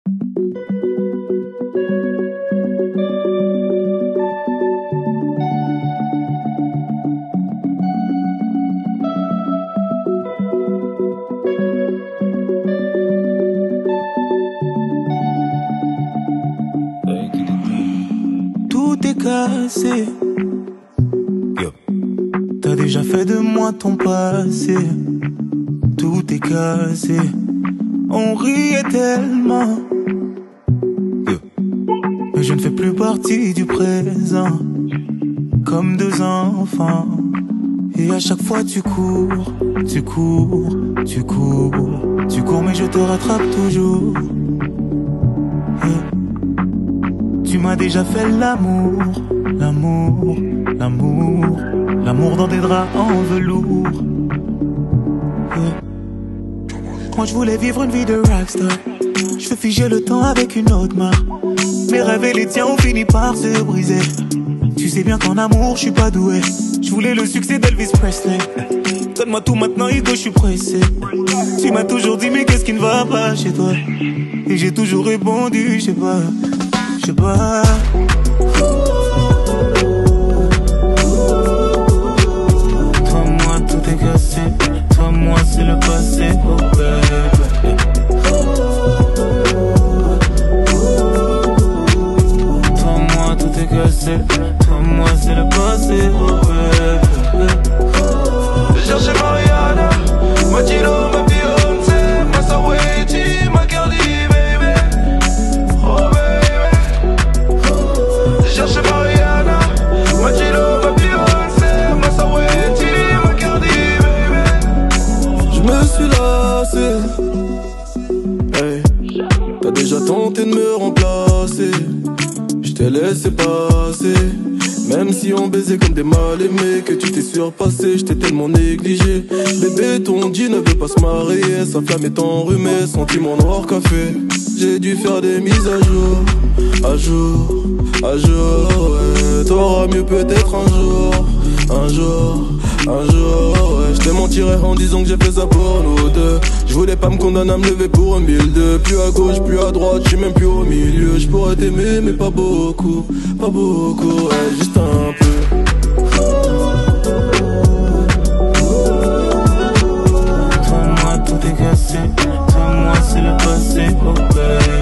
Tout est cassé. Yo. T'as déjà fait de moi ton passé. Tout est cassé. On riait tellement. Yo. Mais je ne fais plus partie du présent. Comme deux enfants. Et à chaque fois tu cours, tu cours, tu cours, tu cours mais je te rattrape toujours. Tu m'as déjà fait l'amour, l'amour, l'amour, l'amour dans des draps en velours. Moi je voulais vivre une vie de rockstar. Je veux figer le temps avec une autre marque. Mes rêves et les tiens ont fini par se briser. Tu sais bien qu'en amour je suis pas doué. Je voulais le succès d'Elvis Presley. Donne-moi tout maintenant Hugo, je suis pressé. Tu m'as toujours dit mais qu'est-ce qui ne va pas chez toi? Et j'ai toujours répondu, je sais pas. Je sais pas. Toi, moi, tout est cassé. Toi, moi, c'est le passé. Oh, baby. Toi, moi, tout est cassé. Toi, moi, c'est le passé. Oh, baby. J'ai cherché Mariana, ma Gino, ma Beyoncé, ma Saweetie, ma Cardi, baby. Oh, baby. J'ai cherché Mariana, ma Gino, ma Beyoncé, ma Saweetie, ma Cardi, baby. Je me suis lassé. Hey. T'as déjà tenté de me remplacer. Je t'ai laissé passer. Même si on baisait comme des mal aimés, que tu t'es surpassé, je t'ai tellement négligé. Bébé, ton dit ne veut pas se marier, sa flamme est enrhumée, sentiment noir café. J'ai dû faire des mises à jour, à jour, à jour, ouais. T'auras mieux peut-être un jour, un jour, un jour, ouais. Je te mentirais en disant que j'ai fait ça pour nous deux. Je voulais pas me condamner à me lever pour un 1002. Plus à gauche, plus à droite, je suis même plus au milieu. Je pourrais t'aimer mais pas beaucoup, ouais, juste un peu. Toi, moi, tout est cassé. Toi, moi, c'est le passé, oh baby.